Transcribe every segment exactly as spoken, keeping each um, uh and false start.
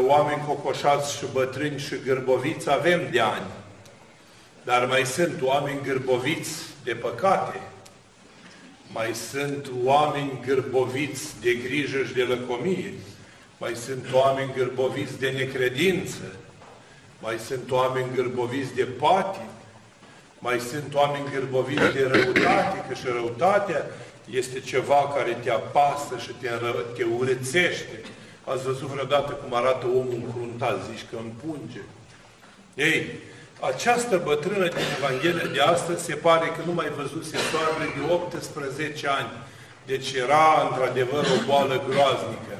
Oameni cocoșați și bătrâni și gârboviți avem de ani, dar mai sunt oameni gârboviți de păcate, mai sunt oameni gârboviți de grijă și de lăcomie, mai sunt oameni gârboviți de necredință, mai sunt oameni gârboviți de patim, mai sunt oameni gârboviți de răutate, că și răutatea este ceva care te apasă și te, te urățește. Ați văzut vreodată cum arată omul încruntat, zici că împunge. Ei, această bătrână din Evanghelia de astăzi se pare că nu mai văzuse soarele de optsprezece ani. Deci era într-adevăr o boală groaznică.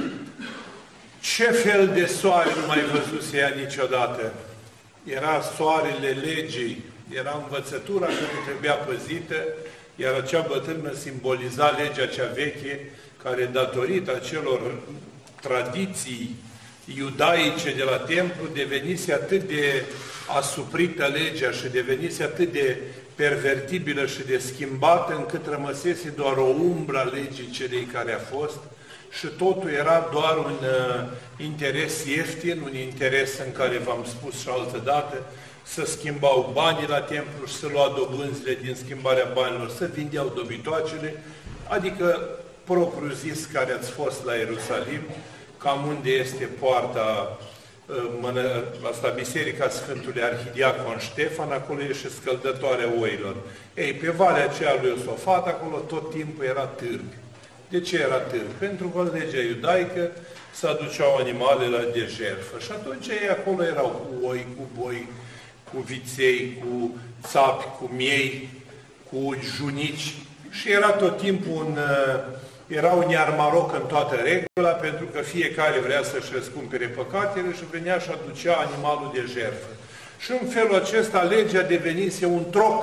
Ce fel de soare nu mai văzuse ea niciodată? Era soarele legii, era învățătura care trebuia păzită, iar acea bătrână simboliza legea cea veche, care datorită acelor tradiții iudaice de la templu devenise atât de asuprită legea și devenise atât de pervertibilă și de schimbată, încât rămăsese doar o umbră a legii celei care a fost și totul era doar un uh, interes ieftin, un interes în care, v-am spus și altă dată, să schimbau banii la templu și să lua dobânzile din schimbarea banilor, să vindeau dobitoacele, adică propriu zis care ați fost la Ierusalim, cam unde este poarta asta, Biserica Sfântului Arhidiacon Ștefan, acolo e și scăldătoarea oilor. Ei, pe valea aceea lui Iosafat, acolo tot timpul era târg. De ce era târg? Pentru că în legea iudaică se aduceau animalele de jertfă. Și atunci ei acolo erau cu oi, cu boi, cu viței, cu țapi, cu miei, cu junici. Și era tot timpul un... Era un iarmaroc în toată regula, pentru că fiecare vrea să-și răscumpere păcatele și venea și aducea animalul de jertfă. Și în felul acesta legea devenise un troc.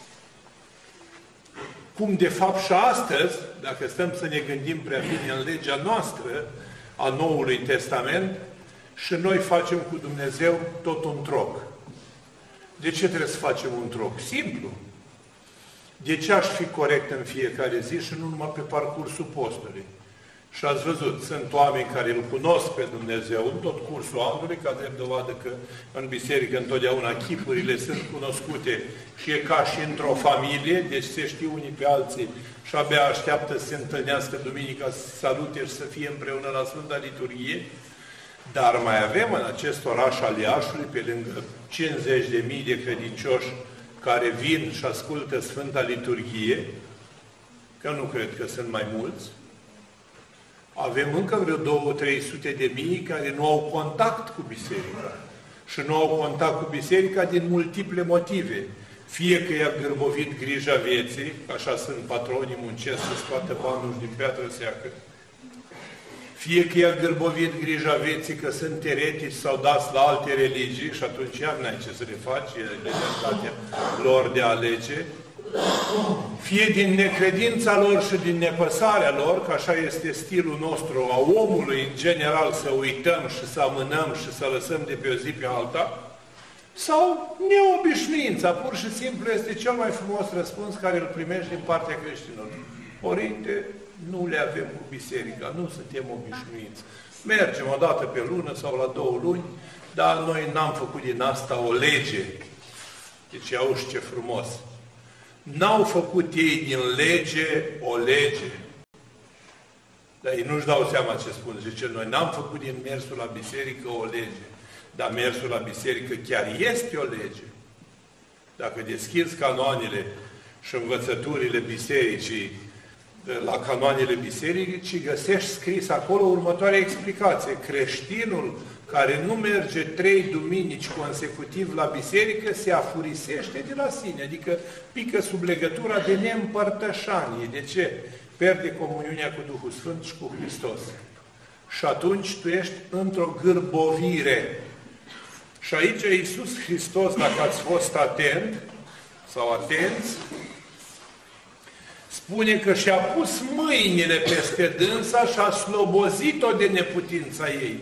Cum de fapt și astăzi, dacă stăm să ne gândim prea bine în legea noastră, a Noului Testament, și noi facem cu Dumnezeu tot un troc. De ce trebuie să facem un troc? Simplu. De ce aș fi corect în fiecare zi și nu numai pe parcursul postului? Și ați văzut, sunt oameni care îl cunosc pe Dumnezeu în tot cursul anului, ca drept dovadă că în biserică întotdeauna chipurile sunt cunoscute și e ca și într-o familie, deci se știu unii pe alții și abia așteaptă să se întâlnească duminica, să se salute și să fie împreună la Sfânta Liturghie. Dar mai avem în acest oraș al Iașului, pe lângă cincizeci de mii de credincioși care vin și ascultă Sfânta Liturghie, că nu cred că sunt mai mulți, avem încă vreo două trei sute de mii care nu au contact cu biserica. Și nu au contact cu biserica din multiple motive. Fie că i-a gârbovit grija vieții, așa sunt patronii, muncesc să scoată banul din piatră seacă, fie că i-a gârbovit grija vieții că sunt eretici sau dați la alte religii și atunci iar n-ai ce să le faci, e libertatea lor de a alege, fie din necredința lor și din nepăsarea lor, că așa este stilul nostru a omului în general, să uităm și să amânăm și să lăsăm de pe o zi pe alta, sau neobișnuința, pur și simplu este cel mai frumos răspuns care îl primești din partea creștinilor. Părinte, nu le avem cu biserica, nu suntem obișnuiți. Mergem o dată pe lună sau la două luni, dar noi n-am făcut din asta o lege. Deci, auzi ce frumos! N-au făcut ei din lege o lege. Dar ei nu-și dau seama ce spun. Zice, noi n-am făcut din mersul la biserică o lege. Dar mersul la biserică chiar este o lege. Dacă deschizi canoanele și învățăturile bisericii, la canoanele bisericii, găsești scris acolo următoarea explicație. Creștinul care nu merge trei duminici consecutiv la biserică se afurisește de la sine, adică pică sub legătura de neîmpărtășanie. De ce? Pierde comuniunea cu Duhul Sfânt și cu Hristos. Și atunci tu ești într-o gârbovire. Și aici Iisus Hristos, dacă ați fost atent sau atenți, spune că și-a pus mâinile peste dânsa și a slobozit-o de neputința ei.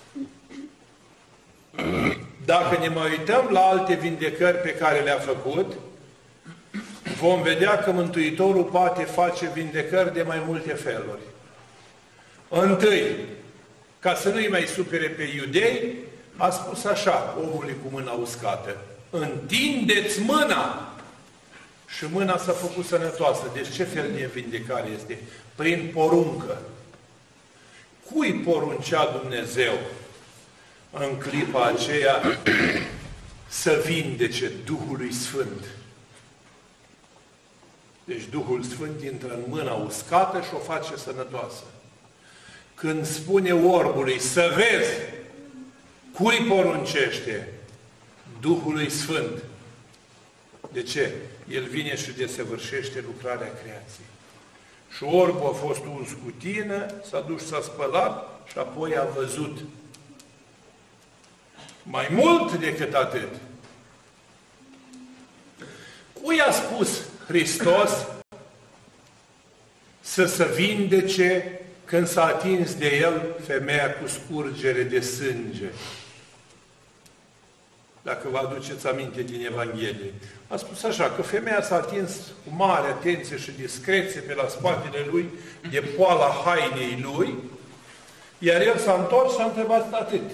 Dacă ne mai uităm la alte vindecări pe care le-a făcut, vom vedea că Mântuitorul poate face vindecări de mai multe feluri. Întâi, ca să nu-i mai supere pe iudei, a spus așa, omului cu mâna uscată: întindeți mâna! Și mâna s-a făcut sănătoasă. Deci ce fel de vindecare este? Prin poruncă. Cui poruncea Dumnezeu în clipa aceea să vindece? Duhului Sfânt. Deci Duhul Sfânt intră în mâna uscată și o face sănătoasă. Când spune orbului să vezi, cui poruncește? Duhului Sfânt. De ce? El vine și desăvârșește lucrarea creației. Și orbul a fost uns cu tine, s-a dus, s-a spălat și apoi a văzut. Mai mult decât atât. Cui a spus Hristos să se vindece când s-a atins de el femeia cu scurgere de sânge? Dacă vă aduceți aminte din Evanghelie. A spus așa, că femeia s-a atins cu mare atenție și discreție pe la spatele lui, de poala hainei lui, iar el s-a întors și a întrebat atât: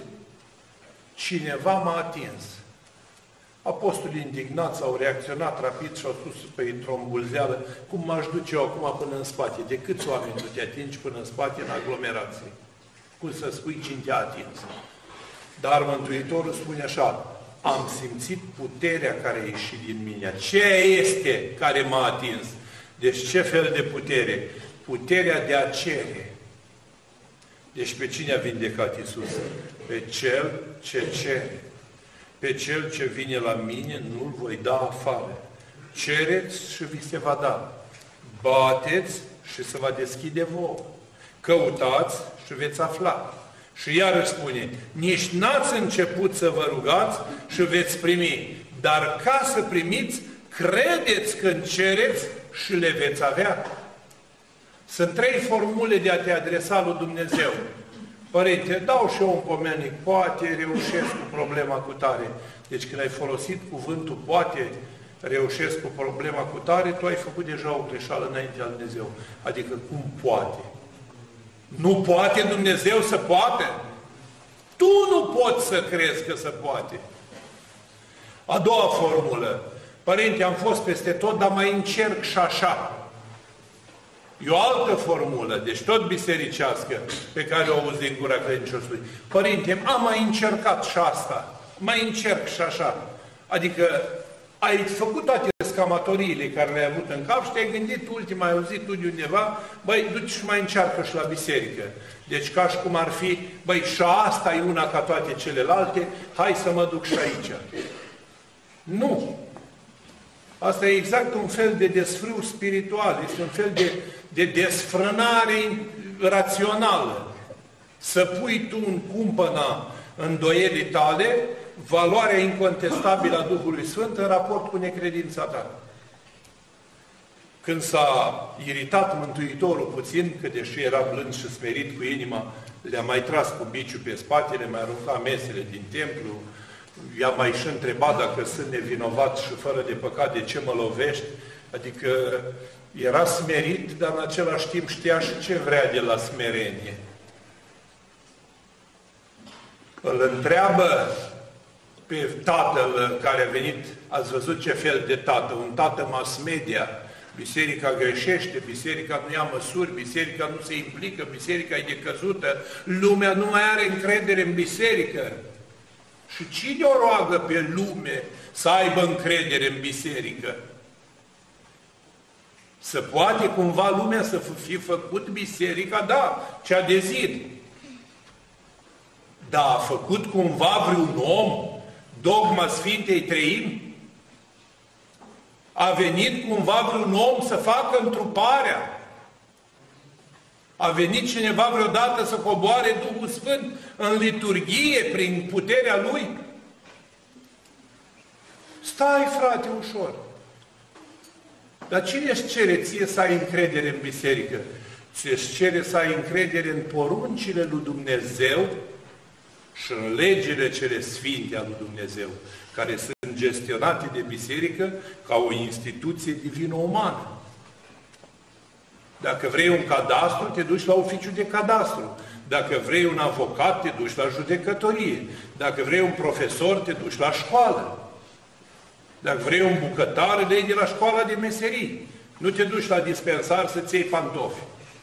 cineva m-a atins. Apostolii indignați au reacționat rapid și au spus pe într-o îmbulzeală: cum m-aș duce eu acum până în spate? De câți oameni tu te atingi până în spate în aglomerație? Cum să spui cine te-a atins? Dar Mântuitorul spune așa: am simțit puterea care a ieșit din mine. Ce este care m-a atins? Deci ce fel de putere? Puterea de a cere. Deci pe cine a vindecat Iisus? Pe cel ce cere. Pe cel ce vine la mine nu-l voi da afară. Cereți și vi se va da. Bateți și se va deschide vouă. Căutați și veți afla. Și iarăși spune: nici n-ați început să vă rugați și veți primi. Dar ca să primiți, credeți când cereți și le veți avea. Sunt trei formule de a te adresa lui Dumnezeu. Părinte, dau și eu un pomenic, poate reușesc cu problema cu tare. Deci când ai folosit cuvântul poate reușesc cu problema cu tare, tu ai făcut deja o greșeală înaintea lui Dumnezeu. Adică cum poate? Nu poate Dumnezeu să poate? Tu nu poți să crezi că se poate. A doua formulă: părinte, am fost peste tot, dar mai încerc și așa. E o altă formulă, deci tot bisericească, pe care o auzi din gura credinciosului. Părinte, am mai încercat și asta, mai încerc și așa. Adică ai făcut toate scamatoriile care le-ai avut în cap și te-ai gândit, ultima ai auzit tu de undeva, băi, du-te și mai încearcă și la biserică. Deci ca și cum ar fi, băi, și asta e una ca toate celelalte, hai să mă duc și aici. Nu! Asta e exact un fel de desfrâu spiritual, este un fel de, de desfrânare rațională. Să pui tu în cumpăna îndoielii tale valoarea incontestabilă a Duhului Sfânt în raport cu necredința ta. Când s-a iritat Mântuitorul puțin, că deși era blând și smerit cu inima, le-a mai tras cu biciul pe spate, le mai arunca mesele din templu, i-a mai și întrebat dacă sunt nevinovat și fără de păcat, de ce mă lovești? Adică era smerit, dar în același timp știa și ce vrea de la smerenie. Îl întreabă pe tatăl care a venit, ați văzut ce fel de tată, un tată mass media. Biserica greșește, biserica nu ia măsuri, biserica nu se implică, biserica e decăzută, lumea nu mai are încredere în biserică. Și cine o roagă pe lume să aibă încredere în biserică? Să poate cumva lumea să fi făcut biserica? Da, cea de zid. Dar a făcut cumva vreun om dogma Sfintei Treimi? A venit cumva vreun om să facă întruparea? A venit cineva vreodată să coboare Duhul Sfânt în liturghie prin puterea Lui? Stai, frate, ușor. Dar cine își cere ție să ai încredere în biserică? Ți își cere să ai încredere în poruncile lui Dumnezeu și în legile cele sfinte ale lui Dumnezeu, care sunt gestionate de biserică ca o instituție divină-umană. Dacă vrei un cadastru, te duci la oficiul de cadastru. Dacă vrei un avocat, te duci la judecătorie. Dacă vrei un profesor, te duci la școală. Dacă vrei un bucătar, le iei de la școala de meserii. Nu te duci la dispensar să-ți iei pantofi.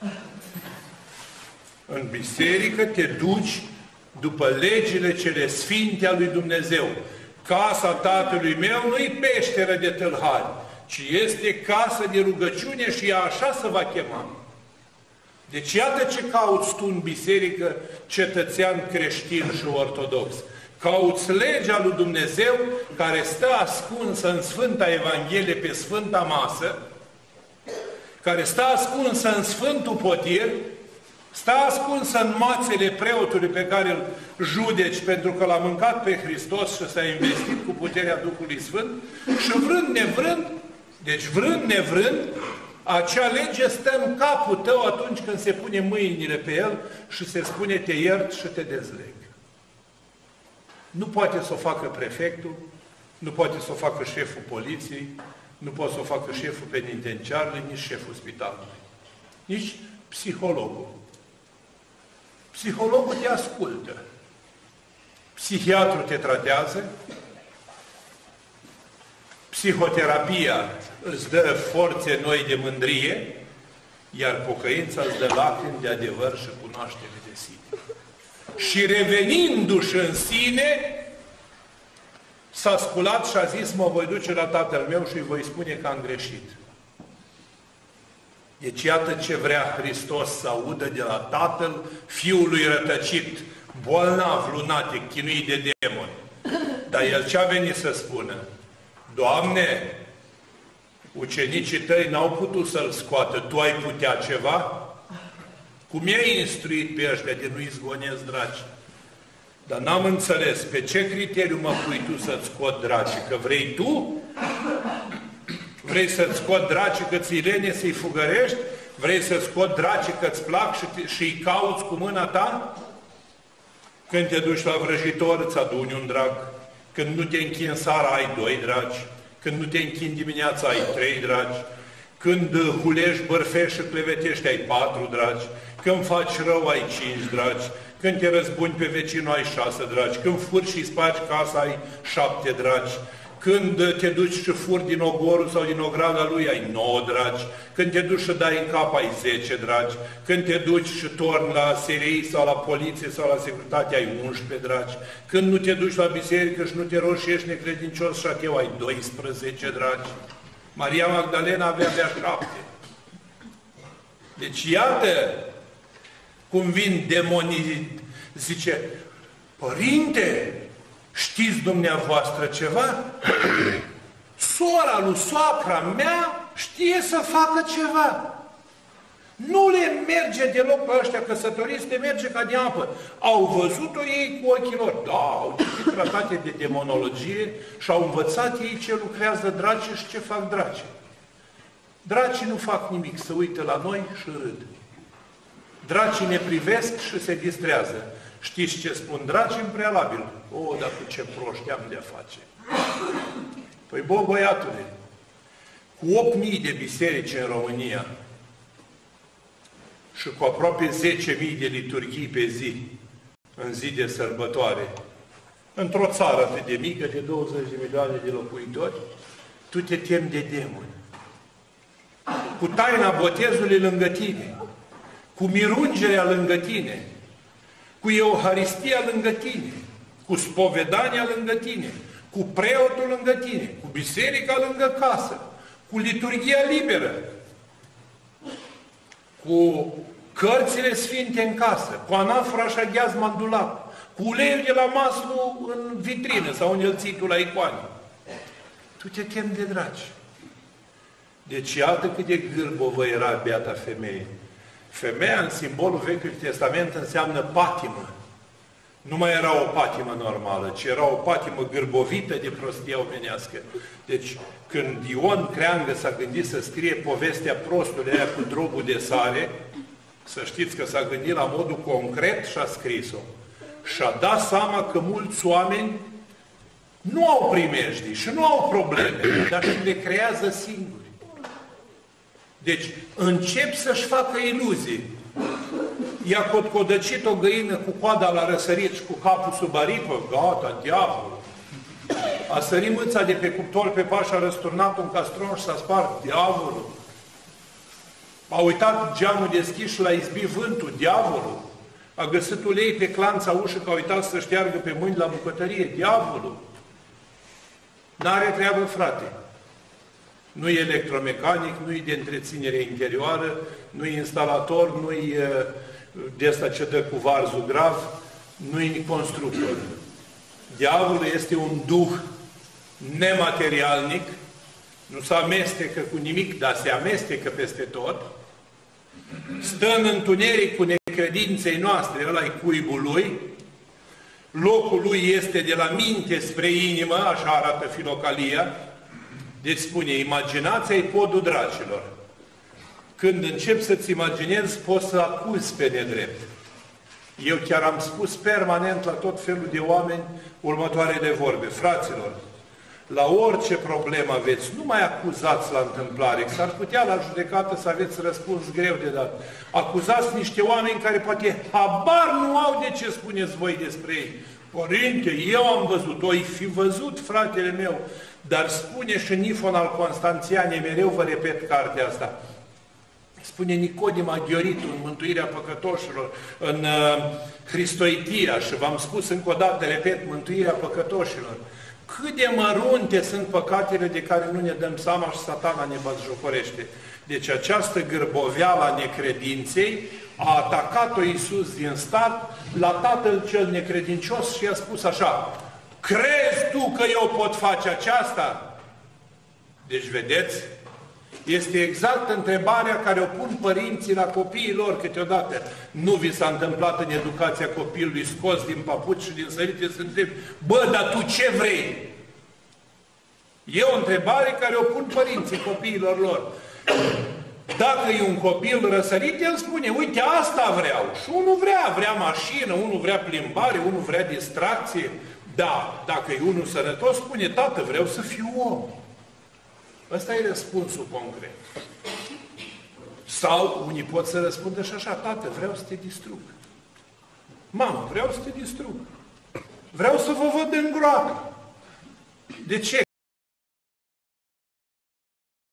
În biserică te duci după legile cele sfinte a lui Dumnezeu. Casa Tatălui meu nu-i peșteră de tâlhari, ci este casă de rugăciune și ea așa se va chema. Deci iată ce cauți tu în biserică, cetățean creștin și ortodox. Cauți legea lui Dumnezeu care stă ascunsă în Sfânta Evanghelie pe Sfânta Masă, care stă ascunsă în Sfântul Potir, stă ascunsă în mațele preotului pe care îl judeci pentru că l-a mâncat pe Hristos și s-a investit cu puterea Duhului Sfânt și vrând nevrând, deci vrând nevrând, acea lege stă în capul tău atunci când se pune mâinile pe el și se spune te iert și te dezleg. Nu poate să o facă prefectul, nu poate să o facă șeful poliției, nu poate să o facă șeful penitenciarului, nici șeful spitalului, nici psihologul. Psihologul te ascultă. Psihiatrul te tratează. Psihoterapia îți dă forțe noi de mândrie, iar pocăința îți dă lacrimi de adevăr și cunoaștere de sine. Și revenindu-și în sine, s-a sculat și a zis, mă voi duce la tatăl meu și îi voi spune că am greșit. Deci iată ce vrea Hristos să audă de la Tatăl Fiului rătăcit, bolnav, lunatic, chinuit de demoni. Dar El ce a venit să spună? Doamne, ucenicii tăi n-au putut să-l scoată, tu ai putea ceva? Cum i-ai instruit pe ăștia de nu izgonesc draci? Dar n-am înțeles, pe ce criteriu mă pui tu să-ți scot draci? Că vrei tu? Vrei să-ți scot draci că ți-i lene să-i fugărești? Vrei să-ți scot draci că-ți plac și îi cauți cu mâna ta? Când te duci la vrăjitor, îți aduni un drag. Când nu te închini seara, ai doi dragi. Când nu te închini dimineața, ai trei dragi. Când hulești, bărfești și clevetești, ai patru dragi. Când faci rău, ai cinci dragi. Când te răzbuni pe vecinul, ai șase dragi. Când furi și spargi casa, ai șapte dragi. Când te duci și furi din ogorul sau din ograda lui, ai nouă dragi. Când te duci și dai în cap, ai zece dragi. Când te duci și torni la S R I sau la poliție sau la securitate, ai unsprezece dragi. Când nu te duci la biserică și nu te rogi și ești necredincios și ateu, ai doisprezece dragi. Maria Magdalena avea abia șapte. Deci iată cum vin demonii, zice, Părinte, știți dumneavoastră ceva? Sora lui soacra mea știe să facă ceva. Nu le merge deloc pe ăștia căsătoriți, le merge ca de apă. Au văzut-o ei cu ochii lor. Da, au citit tratate de demonologie și au învățat ei ce lucrează draci și ce fac draci. Dracii nu fac nimic, se uită la noi și râd. Dracii ne privesc și se distrează. Știți ce spun dracii în prealabil? O, dar cu ce proști am de-a face. Păi, bă, băiatule, cu opt mii de biserici în România și cu aproape zece mii de liturghii pe zi, în zi de sărbătoare, într-o țară atât de mică, de douăzeci de milioane de locuitori, tu te temi de demoni. Cu taina botezului lângă tine, cu mirungerea lângă tine, cu Euharistia lângă tine, cu spovedania lângă tine, cu preotul lângă tine, cu biserica lângă casă, cu liturghia liberă, cu cărțile sfinte în casă, cu anafora și aghiazma în dulap, cu uleiul de la maslu în vitrină sau înălțitul la icoane. Tu te temi de draci. Deci iată cât de gârbovă era beata femeie. Femeia, în simbolul Vechiului Testament, înseamnă patimă. Nu mai era o patimă normală, ci era o patimă gârbovită de prostie omenească. Deci, când Ion Creangă s-a gândit să scrie povestea prostului aia cu drobul de sare, să știți că s-a gândit la modul concret și a scris-o. Și-a dat seama că mulți oameni nu au primejdii și nu au probleme, dar le creează singuri. Deci, încep să-și facă iluzii. i-a cotcodăcit o găină cu coada la răsărit și cu capul sub aripă, gata, diavolul. A sărit mâța de pe cuptor pe paș, a răsturnat un castron și s-a spart, diavolul. A uitat geamul deschis și l-a izbit vântul, diavolul. A găsit ulei pe clanța ușă că a uitat să șteargă pe mâini la bucătărie, diavolul. N-are treabă, frate. Nu e electromecanic, nu e de întreținere interioară, nu e instalator, nu e de ăsta ce dă cu varzul grav, nu e constructor. Diavolul este un duh nematerialnic, nu se amestecă cu nimic, dar se amestecă peste tot, stă în întuneric cu necredinței noastre, ăla-i cuibul lui, locul lui este de la minte spre inimă, așa arată Filocalia. Deci spune, imaginația-i podul dracilor. Când începi să-ți imaginezi, poți să acuzi pe nedrept. Eu chiar am spus permanent la tot felul de oameni următoarele vorbe. Fraților, la orice problemă aveți, nu mai acuzați la întâmplare, că s-ar putea la judecată să aveți răspuns greu de dat. Acuzați niște oameni care poate habar nu au de ce spuneți voi despre ei. Părinte, eu am văzut, o fi văzut, fratele meu, dar spune și Nifon al Constanțianei, mereu vă repet cartea asta, spune Nicodim Aghioritul în Mântuirea Păcătoșilor, în uh, Hristoitia, și v-am spus încă o dată, repet, Mântuirea Păcătoșilor, cât de mărunte sunt păcatele de care nu ne dăm seama și Satana ne batjocorește. Deci această gârboveală a necredinței a atacat-o Iisus din start la tatăl cel necredincios și i-a spus așa, crezi tu că eu pot face aceasta? Deci vedeți, este exact întrebarea care o pun părinții la copiii lor câteodată. Nu vi s-a întâmplat în educația copilului scos din papuci și din sărite să întrebi, bă, dar tu ce vrei? E o întrebare care o pun părinții copiilor lor. Dacă e un copil răsărit, el spune, uite, asta vreau. Și unul vrea, vrea mașină, unul vrea plimbare, unul vrea distracție. Da, dacă e unul sănătos, spune, tată, vreau să fiu om. Ăsta e răspunsul concret. Sau unii pot să răspundă și așa, tată, vreau să te distrug. Mamă, vreau să te distrug. Vreau să vă văd în groapă. De ce?